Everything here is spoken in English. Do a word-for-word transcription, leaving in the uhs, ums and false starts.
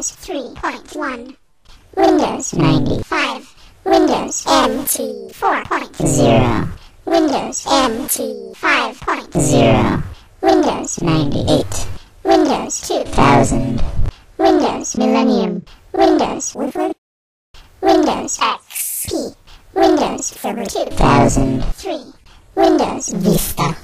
Windows three point one, Windows ninety-five, Windows M T four point zero, Windows M T five point zero, Windows ninety-eight, Windows two thousand, Windows Millennium, Windows Word, Windows X P, Windows Server two thousand three, Windows Vista.